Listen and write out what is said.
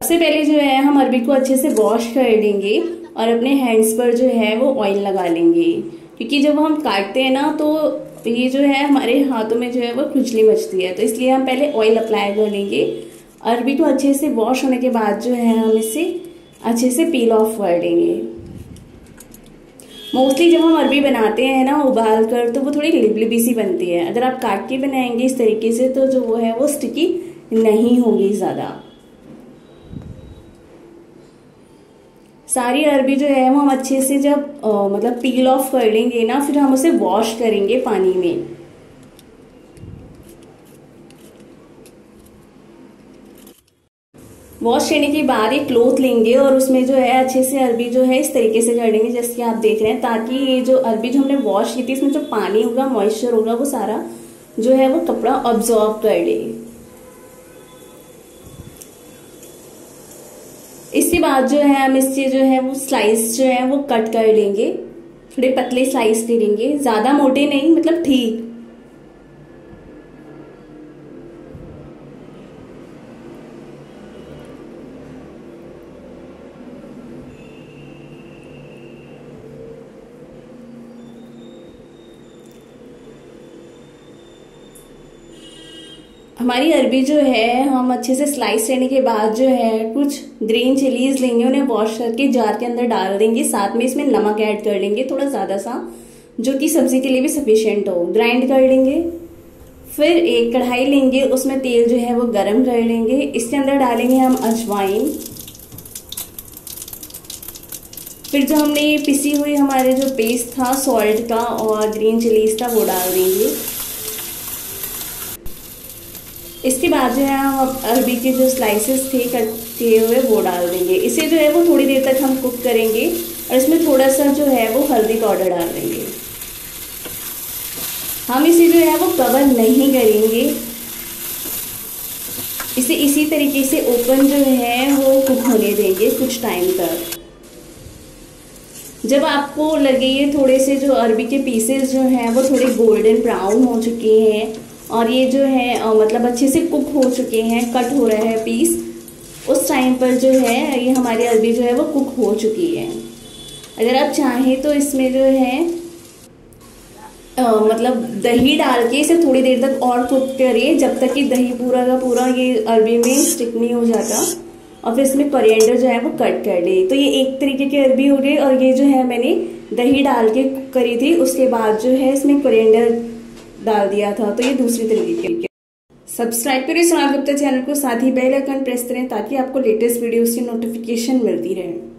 सबसे पहले जो है हम अरबी को अच्छे से वॉश कर लेंगे और अपने हैंड्स पर जो है वो ऑयल लगा लेंगे, क्योंकि जब हम काटते हैं ना तो ये जो है हमारे हाथों में जो है वो खुजली मचती है, तो इसलिए हम पहले ऑयल अप्लाई कर लेंगे। अरबी को अच्छे से वॉश होने के बाद जो है हम इसे अच्छे से पील ऑफ कर लेंगे। मोस्टली जब हम अरबी बनाते हैं ना उबाल कर, तो वो थोड़ी लिबलिबी सी बनती है। अगर आप काट के बनाएंगे इस तरीके से तो जो वो है वो स्टिकी नहीं होगी ज़्यादा। सारी अरबी जो है वो हम अच्छे से जब मतलब पील ऑफ कर लेंगे ना, फिर हम उसे वॉश करेंगे पानी में। वॉश करने के बाद एक क्लॉथ लेंगे और उसमें जो है अच्छे से अरबी जो है इस तरीके से कर लेंगे जैसे कि आप देख रहे हैं, ताकि ये जो अरबी जो हमने वॉश की थी इसमें जो पानी होगा, मॉइस्चर होगा, वो सारा जो है वो कपड़ा अब्सॉर्ब कर ले। इसके बाद जो है हम इससे जो है वो स्लाइस जो है वो कट कर लेंगे। थोड़े पतले स्लाइस ले लेंगे, ज्यादा मोटे नहीं, मतलब ठीक। हमारी अरबी जो है हम अच्छे से स्लाइस लेने के बाद जो है कुछ ग्रीन चिलीज लेंगे, उन्हें वॉश करके जार के अंदर डाल देंगे। साथ में इसमें नमक ऐड कर लेंगे, थोड़ा ज़्यादा सा, जो कि सब्जी के लिए भी सफिशिएंट हो। ग्राइंड कर लेंगे। फिर एक कढ़ाई लेंगे, उसमें तेल जो है वो गरम कर लेंगे। इसके अंदर डालेंगे हम अजवाइन। फिर जो हमने ये पिसी हुई हमारे जो पेस्ट था सॉल्ट का और ग्रीन चिलीज का वो डाल देंगे। इसके बाद जो है हम अरबी के जो स्लाइसेस थे कट किए हुए वो डाल देंगे। इसे जो है वो थोड़ी देर तक हम कुक करेंगे और इसमें थोड़ा सा जो है वो हल्दी पाउडर डाल देंगे। हम इसे जो है वो कवर नहीं करेंगे, इसे इसी तरीके से ओपन जो है वो कुक होने देंगे कुछ टाइम तक। जब आपको लगे ये थोड़े से जो अरबी के पीसेस जो हैं वो थोड़े गोल्डन ब्राउन हो चुके हैं और ये जो है मतलब अच्छे से कुक हो चुके हैं, कट हो रहा है पीस, उस टाइम पर जो है ये हमारी अरबी जो है वो कुक हो चुकी है। अगर आप चाहें तो इसमें जो है मतलब दही डाल के इसे थोड़ी देर तक और कुक करिए, जब तक कि दही पूरा का पूरा ये अरबी में स्टिक नहीं हो जाता। और फिर इसमें कोरिएंडर जो है वो कट कर ले। तो ये एक तरीके की अरबी हो गई और ये जो है मैंने दही डाल के कुक करी थी, उसके बाद जो है इसमें कोरिएंडर डाल दिया था, तो ये दूसरी तरीके की। सब्सक्राइब करिए सोनाल गुप्ता चैनल को, साथ ही बेल आइकन प्रेस करें ताकि आपको लेटेस्ट वीडियोस की नोटिफिकेशन मिलती रहे।